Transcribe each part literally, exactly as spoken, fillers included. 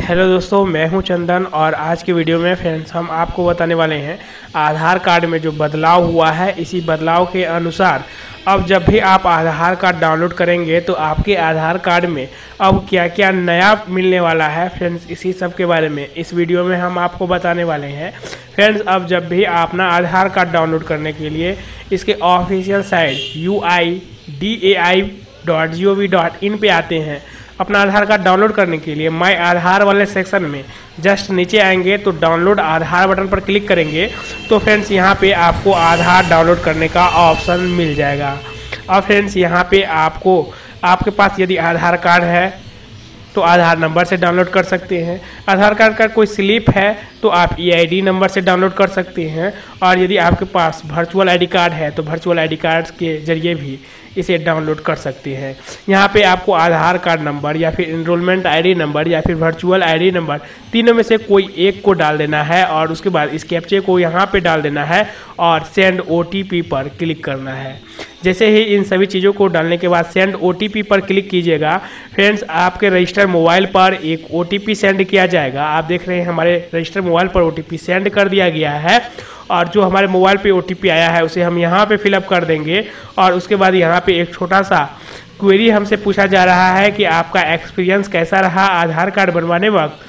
Hello दोस्तों, मैं हूं चंदन और आज के वीडियो में फ्रेंड्स हम आपको बताने वाले हैं आधार कार्ड में जो बदलाव हुआ है। इसी बदलाव के अनुसार अब जब भी आप आधार कार्ड डाउनलोड करेंगे तो आपके आधार कार्ड में अब क्या क्या नया मिलने वाला है फ्रेंड्स, इसी सब के बारे में इस वीडियो में हम आपको बताने वाले हैं। फ्रेंड्स, अब जब भी आप ना आधार कार्ड डाउनलोड करने के लिए इसके official site U I D A I dot G O V dot in पे आते हैं अपना आधार कार्ड डाउनलोड करने के लिए, माय आधार वाले सेक्शन में जस्ट नीचे आएंगे तो डाउनलोड आधार बटन पर क्लिक करेंगे तो फ्रेंड्स यहाँ पे आपको आधार डाउनलोड करने का ऑप्शन मिल जाएगा। अब फ्रेंड्स यहाँ पे आपको आपके पास यदि आधार कार्ड है तो आधार नंबर से डाउनलोड कर सकते हैं। आधार कार्ड का कोई स्लिप है तो आप ई आई डी नंबर से डाउनलोड कर सकते हैं, और यदि आपके पास वर्चुअल आई डी कार्ड है तो वर्चुअल आई डी कार्ड के जरिए भी इसे डाउनलोड कर सकते हैं। यहाँ पे आपको आधार कार्ड नंबर या फिर इनरोलमेंट आईडी नंबर या फिर वर्चुअल आईडी नंबर तीनों में से कोई एक को डाल देना है और उसके बाद इस कैप्चे को यहाँ पे डाल देना है और सेंड ओ टी पी पर क्लिक करना है। जैसे ही इन सभी चीज़ों को डालने के बाद सेंड ओ टी पी पर क्लिक कीजिएगा फ्रेंड्स, आपके रजिस्टर मोबाइल पर एक ओ टी पी सेंड किया जाएगा। आप देख रहे हैं हमारे रजिस्टर मोबाइल पर ओ टी पी सेंड कर दिया गया है और जो हमारे मोबाइल पे ओ टी पी आया है उसे हम यहाँ पे फिलअप कर देंगे और उसके बाद यहाँ पे एक छोटा सा क्वेरी हमसे पूछा जा रहा है कि आपका एक्सपीरियंस कैसा रहा आधार कार्ड बनवाने वक्त।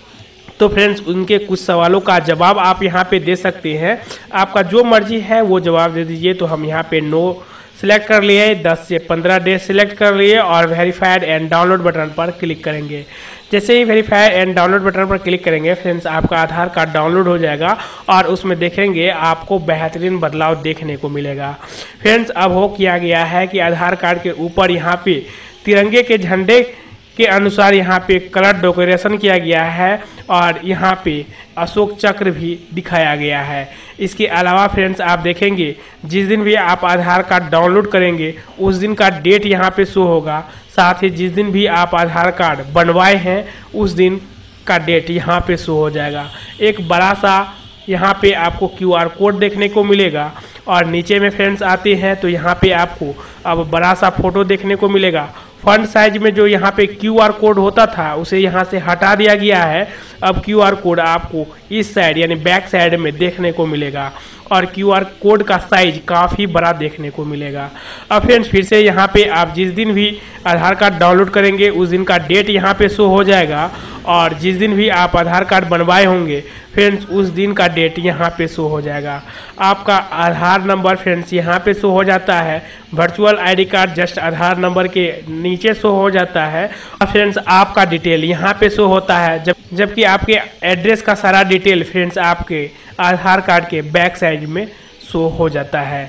तो फ्रेंड्स, उनके कुछ सवालों का जवाब आप यहाँ पे दे सकते हैं। आपका जो मर्जी है वो जवाब दे दीजिए। तो हम यहाँ पे नो सिलेक्ट कर लिए, दस से पंद्रह डेज सिलेक्ट कर लिए और वेरीफाइड एंड डाउनलोड बटन पर क्लिक करेंगे। जैसे ही वेरीफाइड एंड डाउनलोड बटन पर क्लिक करेंगे फ्रेंड्स, आपका आधार कार्ड डाउनलोड हो जाएगा और उसमें देखेंगे आपको बेहतरीन बदलाव देखने को मिलेगा। फ्रेंड्स, अब हो किया गया है कि आधार कार्ड के ऊपर यहाँ पे तिरंगे के झंडे के अनुसार यहाँ पे कलर डेकोरेशन किया गया है और यहाँ पे अशोक चक्र भी दिखाया गया है। इसके अलावा फ्रेंड्स, आप देखेंगे जिस दिन भी आप आधार कार्ड डाउनलोड करेंगे उस दिन का डेट यहाँ पे शो होगा। साथ ही जिस दिन भी आप आधार कार्ड बनवाए हैं उस दिन का डेट यहाँ पे शो हो जाएगा। एक बड़ा सा यहाँ पे आपको क्यू आर कोड देखने को मिलेगा और नीचे में फ्रेंड्स आते हैं तो यहाँ पे आपको अब बड़ा सा फोटो देखने को मिलेगा। फ्रंट साइज में जो यहाँ पे क्यू आर कोड होता था उसे यहाँ से हटा दिया गया है। अब क्यू आर कोड आपको इस साइड यानी बैक साइड में देखने को मिलेगा और क्यू आर कोड का साइज काफ़ी बड़ा देखने को मिलेगा। अब फ्रेंड्स, फिर से यहाँ पे आप जिस दिन भी आधार कार्ड डाउनलोड करेंगे उस दिन का डेट यहाँ पे शो हो जाएगा और जिस दिन भी आप आधार कार्ड बनवाए होंगे फ्रेंड्स उस दिन का डेट यहाँ पे शो हो जाएगा। आपका आधार नंबर फ्रेंड्स यहाँ पे शो हो जाता है, virtual ID card just Aadhaar number के नीचे शो हो जाता है और फ्रेंड्स आपका डिटेल यहाँ पे शो होता है, जब जबकि आपके एड्रेस का सारा डिटेल फ्रेंड्स आपके आधार कार्ड के बैक साइड में शो हो जाता है।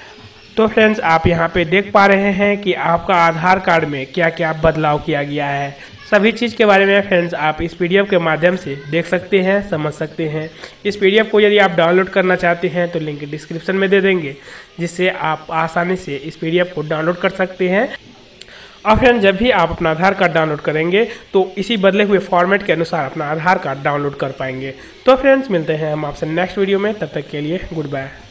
तो फ्रेंड्स, आप यहाँ पे देख पा रहे हैं कि आपका आधार कार्ड में क्या क्या बदलाव किया गया है। सभी चीज़ के बारे में फ्रेंड्स आप इस पी डी एफ के माध्यम से देख सकते हैं, समझ सकते हैं। इस पी डी एफ को यदि आप डाउनलोड करना चाहते हैं तो लिंक डिस्क्रिप्शन में दे देंगे, जिससे आप आसानी से इस पी डी एफ को डाउनलोड कर सकते हैं। और फ्रेंड्स, जब भी आप अपना आधार कार्ड डाउनलोड करेंगे तो इसी बदले हुए फॉर्मेट के अनुसार अपना आधार कार्ड डाउनलोड कर पाएंगे। तो फ्रेंड्स, मिलते हैं हम आपसे नेक्स्ट वीडियो में, तब तक के लिए गुड बाय।